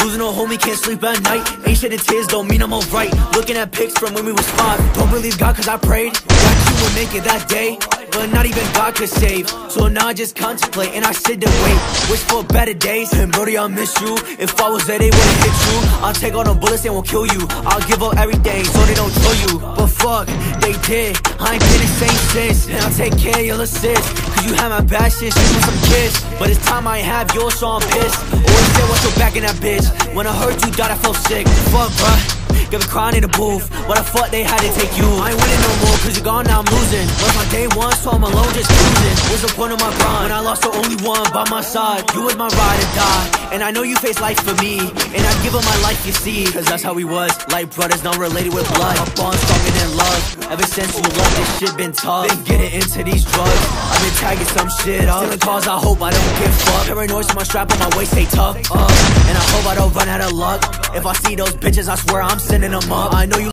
Losing a homie, can't sleep at night. Ain't shedding tears, don't mean I'm alright. Looking at pics from when we was 5. Don't believe God cause I prayed that you would make it that day, but not even God could save. So now I just contemplate and I sit and wait. Wish for better days, and brody I miss you. If I was there they wouldn't hit you. I'll take all the bullets, they won't kill you. I'll give up everything so they don't kill you. But fuck, they did, I ain't been the same since. And I'll take care of your assist, cause you had my bad shit, you with some kids. But it's time I ain't have yours, so I'm pissed. Always said what's your back in that bitch. When I heard you died I felt sick. Fuck bruh, got me crying in the booth. What the fuck they had to take you? I ain't winning no more cause you're gone, now I'm losing. Was my day one, so I'm alone just cruising. What's the point of my grind when I lost the only one by my side? You was my ride or die, and I know you face life for me, and I'd give up my life, you see. Cause that's how we was, like brothers, not related with blood. Our bond stronger than love. Ever since you left, this shit been tough. Been getting into these drugs, I've been tagging some shit up. Stealing cars, I hope I don't get fucked. Paranoid, so my strap on my waist, stay tough. And I hope I don't run out of luck. If I see those bitches, I swear I'm sending them up. I know you